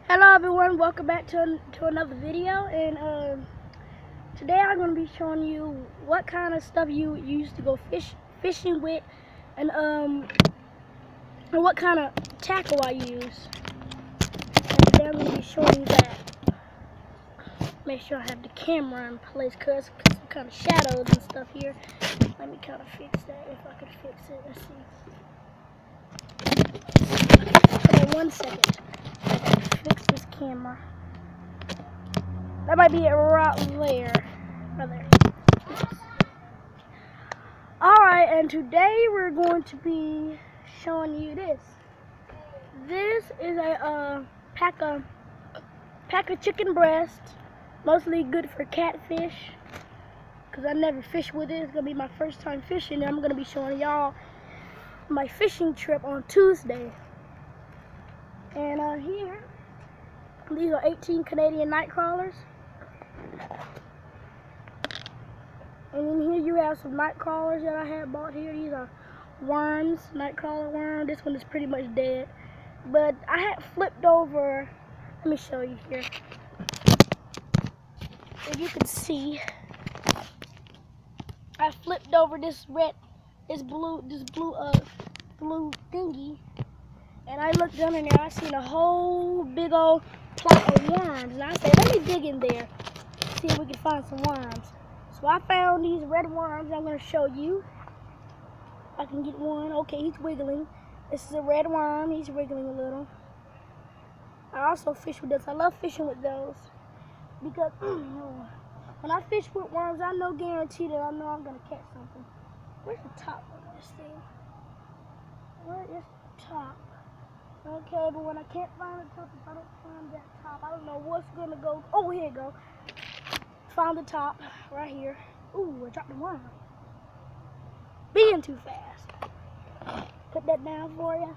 Hello everyone, welcome back to another video, and today I'm going to be showing you what kind of stuff you use to go fishing with, and what kind of tackle I use. And today I'm going to be showing you that. Make sure I have the camera in place because some kind of shadows and stuff here. Let me kind of fix that if I can fix it. Let's see. Hold on 1 second. Fix this camera. That might be it right there. Right there. Alright, and today we're going to be showing you this. This is a pack of chicken breast, mostly good for catfish, because I never fished with it. It's going to be my first time fishing, and I'm going to be showing y'all my fishing trip on Tuesday. And here, these are 18 Canadian night crawlers. And then here you have some night crawlers that I had bought here. These are worms, night crawler worm. This one is pretty much dead. But I had flipped over, let me show you here. If you can see, I flipped over this blue thingy. And I looked under there, I seen a whole big old plot of worms. And I said, let me dig in there, see if we can find some worms. So I found these red worms. I'm going to show you. I can get one. Okay, he's wiggling. This is a red worm. He's wiggling a little. I also fish with this. I love fishing with those because when I fish with worms, I know guarantee that I know I'm going to catch something. Where's the top of this thing? Where is the top? Okay, but when I can't find the top, if I don't find that top, I don't know what's going to go. Oh, here you go. Found the top right here. Ooh, I dropped the worm. Being too fast. Put that down for you.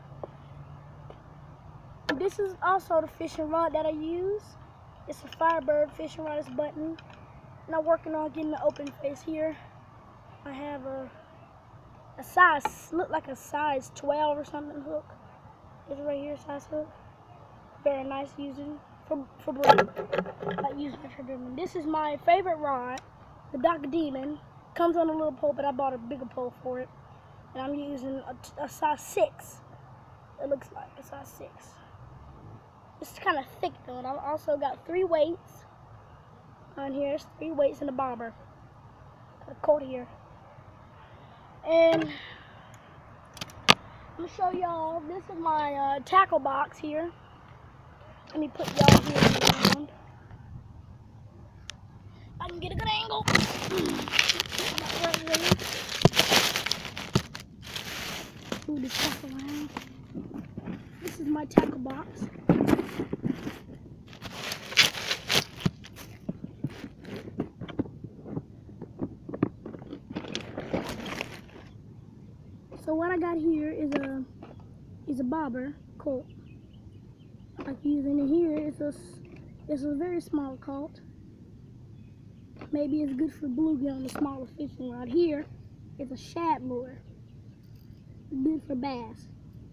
This is also the fishing rod that I use. It's a Firebird fishing rod. It's button. And I'm working on getting the open face here. I have a size, look like a size 12 or something hook. It's right here, size hook. Very nice using for breeding. I use it for breeding. This is my favorite rod, the Doc Demon. Comes on a little pole, but I bought a bigger pole for it. And I'm using a size 6. It looks like a size 6. It's kind of thick though, and I've also got 3 weights on here. It's 3 weights and a bobber. Got a coat here. And I'm gonna show y'all. This is my tackle box here. Let me put y'all here around. I can get a good angle. Move this tackle around. This is my tackle box. So what I got here is a bobber colt. Like using it here, it's a very small colt. Maybe it's good for bluegill on the smaller fishing rod. Here, it's a shad lure. Good for bass.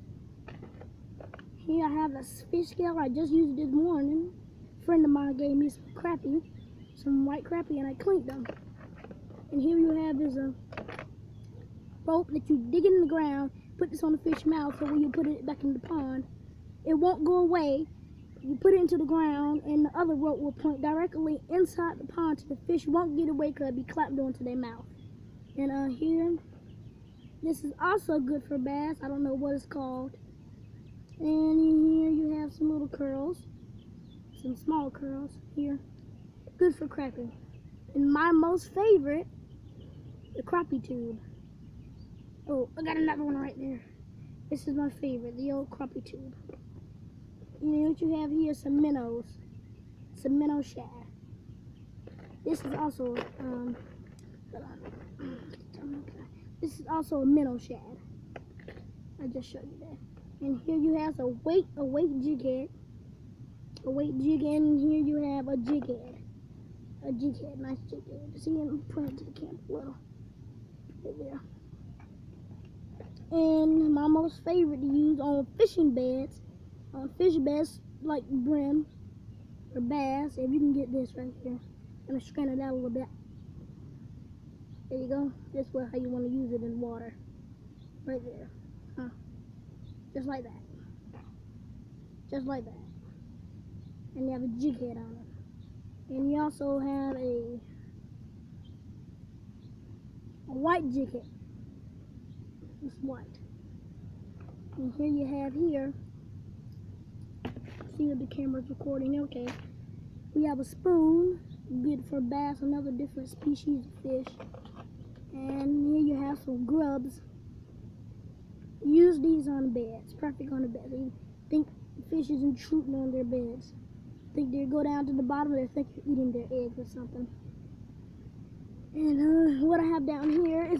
Here I have a fish scale. I just used it this morning. A friend of mine gave me some white crappie, and I cleaned them. And here you have is a rope that you dig in the ground, put this on the fish mouth, so when you put it back in the pond, it won't go away. You put it into the ground, and the other rope will point directly inside the pond, so the fish won't get away because it'll be clapped onto their mouth. And here, this is also good for bass. I don't know what it's called. And in here you have some little curls, some small curls here. Good for crappie. And my most favorite, the crappie tube. Oh, I got another one right there. This is my favorite, the old crappie tube. And then what you have here is some minnows. Some minnow shad. This is also, this is also a minnow shad. I just showed you that. And here you have a weight jig head. A weight jig head, and here you have a jig head. A jig head, nice jig head. See, I'm putting it to the camera a little. Right there. And my most favorite to use on fishing beds, on fish beds, like brim or bass. If you can get this right here, I'm gonna strain it out a little bit. There you go. This is how you want to use it in water, right there. Just like that. Just like that. And you have a jig head on it. And you also have a white jig head. It's white. And here you have here. See if the camera's recording. Okay. We have a spoon, good for bass, another different species of fish. And here you have some grubs. Use these on beds, perfect on the bed. They think fish is intruding on their beds. Think they go down to the bottom, they think you're eating their eggs or something. And what I have down here is a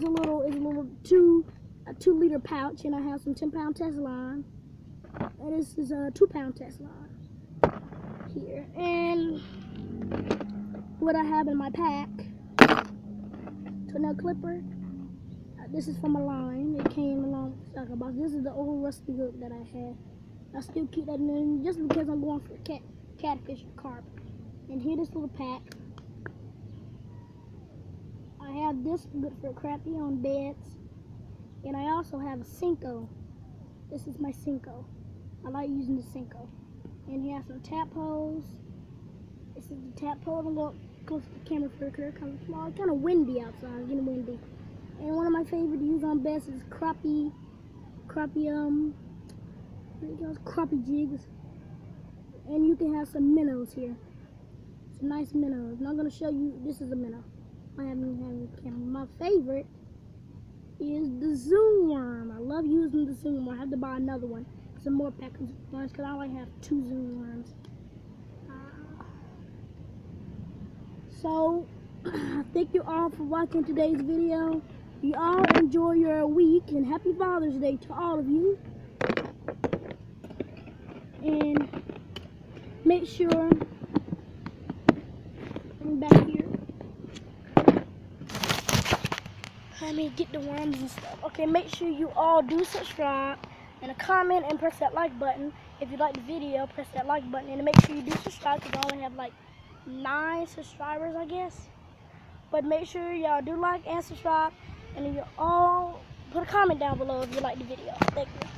2-liter pouch, and I have some 10-pound test line. And this is a 2-pound test line here. And what I have in my pack, tornado clipper. This is from a line. It came along with the sucker box. This is the old rusty hook that I had. I still keep that in there just because I'm going for catfish or carp. And here, this little pack. I have this good for crappie on beds. And I also have a Senko. This is my Senko. I like using the Senko. And here I have some tap poles. This is the tap pole. I'm going close to the camera for a clear color. It's kind of windy outside. It's getting windy. And one of my favorite to use on beds is crappie jigs. And you can have some minnows here. Some nice minnows. And I'm going to show you, this is a minnow. I haven't had the camera. My favorite is the zoom worm. I love using the zoom worm. I have to buy another one. Some more packs of worms because I only have 2 zoom worms. So, thank you all for watching today's video. You all enjoy your week, and happy Father's Day to all of you. And make sure, I'm back here. Let me get the worms and stuff. Okay, make sure you all do subscribe and comment and press that like button. If you like the video, press that like button, and make sure you do subscribe because I only have like 9 subscribers, I guess. But make sure y'all do like and subscribe, and you all put a comment down below if you like the video. Thank you.